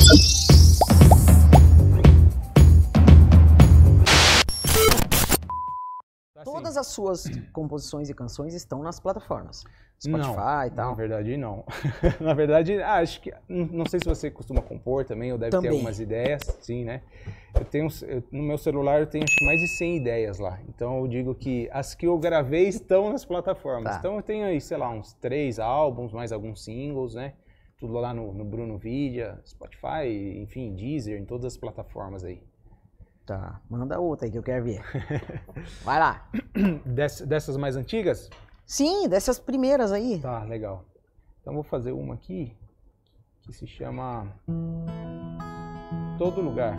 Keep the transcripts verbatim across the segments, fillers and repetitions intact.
Todas as suas composições e canções estão nas plataformas, Spotify não, e tal? Na verdade, não. Na verdade, ah, acho que, não sei se você costuma compor também, ou deve também. ter algumas ideias, sim, né? Eu tenho, eu, no meu celular eu tenho acho que mais de cem ideias lá, então eu digo que as que eu gravei estão nas plataformas. Tá. Então eu tenho aí, sei lá, uns três álbuns, mais alguns singles, né? Tudo lá no, no Bruno Vidia, Spotify, enfim, Deezer, em todas as plataformas aí. Tá, manda outra aí que eu quero ver. Vai lá. Dess, dessas mais antigas? Sim, dessas primeiras aí. Tá, legal. Então vou fazer uma aqui que se chama Todo Lugar.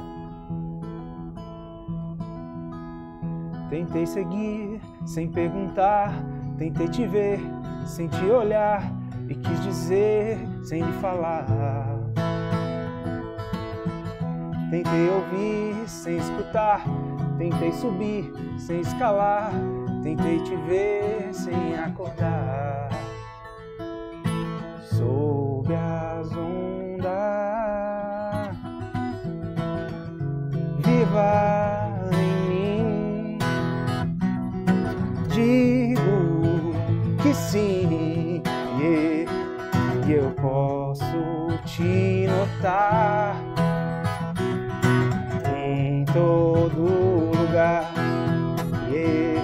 Tentei seguir sem perguntar, tentei te ver sem te olhar e quis dizer sem lhe falar. Tentei ouvir sem escutar, tentei subir sem escalar, tentei te ver sem acordar. Sob as ondas, viva em mim. Digo que sim, e eu posso te notar em todo lugar. Yeah.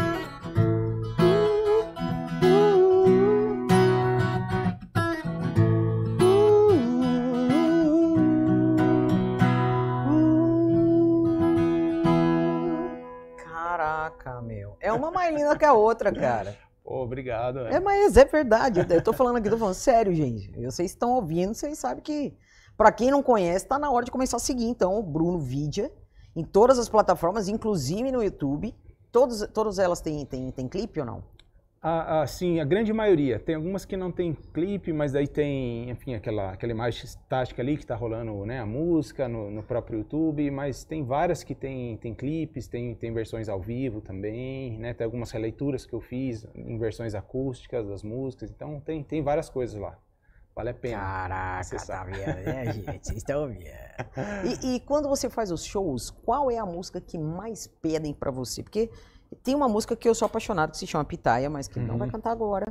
Caraca, meu. É uma mais linda que a outra, cara. Pô, obrigado. É, mas é verdade. Eu tô falando aqui, tô falando sério, gente. Vocês estão ouvindo, vocês sabem que... Pra quem não conhece, tá na hora de começar a seguir, então, o Bruno Vidia, em todas as plataformas, inclusive no YouTube. Todos, todas elas têm, têm, têm clipe ou não? Ah, ah, sim, a grande maioria. Tem algumas que não tem clipe, mas daí tem, enfim, aquela, aquela imagem estática ali que tá rolando, né, a música no, no próprio YouTube, mas tem várias que tem, tem clipes, tem, tem versões ao vivo também, né, tem algumas releituras que eu fiz em versões acústicas das músicas, então tem, tem várias coisas lá. Vale a pena. Caraca, tá vendo, né, gente? Vocês estão vendo. E, e quando você faz os shows, qual é a música que mais pedem pra você? Porque tem uma música que eu sou apaixonado, que se chama Pitaia, mas que uhum. não vai cantar agora.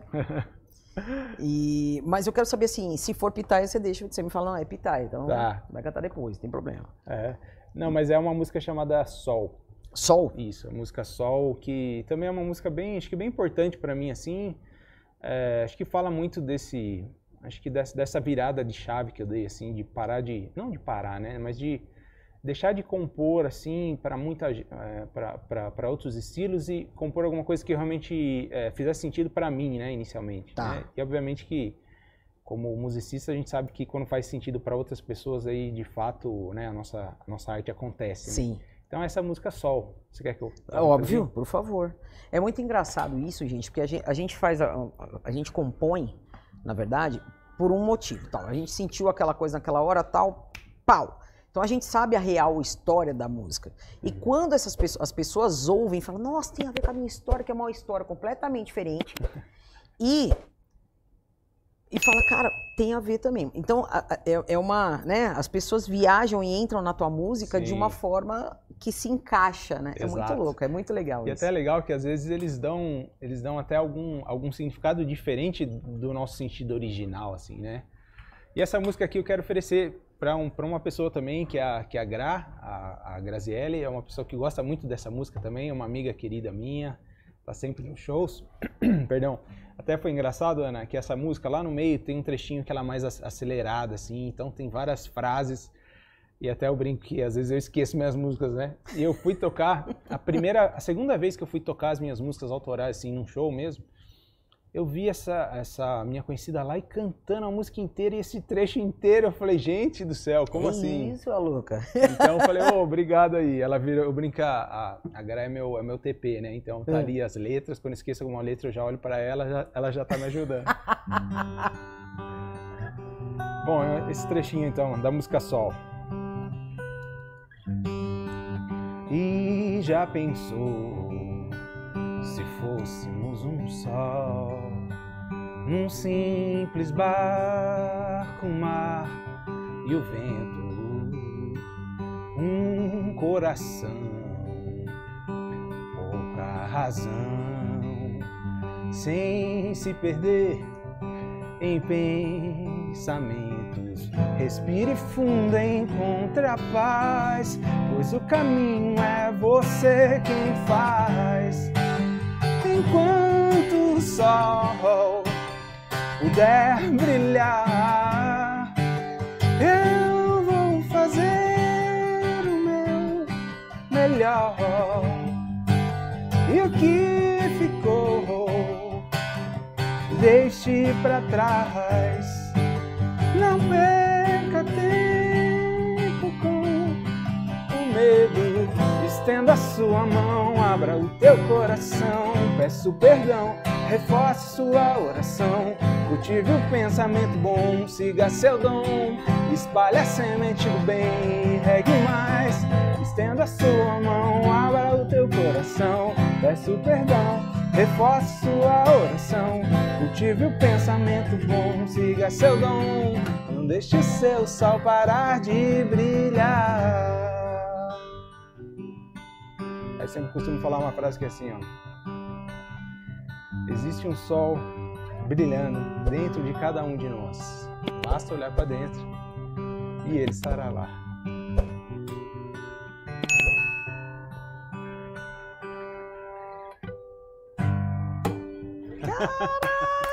E, mas eu quero saber assim, se for Pitaia, você deixa, você me fala, não, é Pitaia, então tá. Vai cantar depois, não tem problema. É. Não, mas é uma música chamada Sol. Sol? Isso, a música Sol, que também é uma música bem, acho que bem importante pra mim, assim. É, acho que fala muito desse... Acho que dessa, dessa virada de chave que eu dei, assim, de parar de... Não de parar, né? Mas de deixar de compor, assim, para muita, é, para outros estilos e compor alguma coisa que realmente é, fizesse sentido para mim, né? Inicialmente. Tá. Né? E, obviamente, que como musicista, a gente sabe que quando faz sentido para outras pessoas, aí, de fato, né? A nossa, a nossa arte acontece. Sim. Né? Então, essa música Sol, você quer que eu... É óbvio, por favor. É muito engraçado isso, gente, porque a gente, a gente faz... A, a, a gente compõe... Na verdade, por um motivo, tal. A gente sentiu aquela coisa naquela hora, tal, pau. Então a gente sabe a real história da música. E uhum. quando essas pessoas, as pessoas ouvem e falam, nossa, tem a ver com a minha história, que é uma história completamente diferente. E, e fala, cara, tem a ver também. Então é, é uma, né, as pessoas viajam e entram na tua música Sim. de uma forma que se encaixa, né? Exato. É muito louco, é muito legal e isso. E até é legal que às vezes eles dão, eles dão até algum, algum significado diferente do nosso sentido original, assim, né? E essa música aqui eu quero oferecer para um, para uma pessoa também, que é a, que é a Gra, a, a Graziele, é uma pessoa que gosta muito dessa música também, é uma amiga querida minha, tá sempre nos shows, perdão. Até foi engraçado, Ana, que essa música lá no meio tem um trechinho que ela é mais acelerada, assim, então tem várias frases. E até eu brinco que às vezes eu esqueço minhas músicas, né? E eu fui tocar, a primeira, a segunda vez que eu fui tocar as minhas músicas autorais, assim, num show mesmo, eu vi essa, essa minha conhecida lá e cantando a música inteira e esse trecho inteiro. Eu falei, gente do céu, como é assim? Isso, a louca. Então eu falei, ô, oh, obrigado aí. Ela virou, eu brinco, a, a Gra é meu, é meu T P, né? Então tá ali as letras, quando eu esqueço alguma letra eu já olho pra ela, já, ela já tá me ajudando. Bom, esse trechinho então, da música Sol. E já pensou se fôssemos um sol num simples barco, mar e o vento um coração, pouca razão, sem se perder em pensamentos. Respire fundo, encontre a paz, pois o caminho é você quem faz. Enquanto o sol puder brilhar, eu vou fazer o meu melhor. E o que ficou, deixe pra trás. Não perca tempo com o medo. Estenda a sua mão, abra o teu coração. Peço perdão, reforce sua oração. Cultive o pensamento bom, siga seu dom. Espalhe a semente do bem, regue mais. Estenda a sua mão, abra o teu coração. Peço perdão, reforce sua oração. Cultive o pensamento bom, siga seu dom. Não deixe seu sol parar de brilhar. Eu sempre costumo falar uma frase que é assim, ó. Existe um sol brilhando dentro de cada um de nós. Basta olhar para dentro e ele estará lá. Caraca!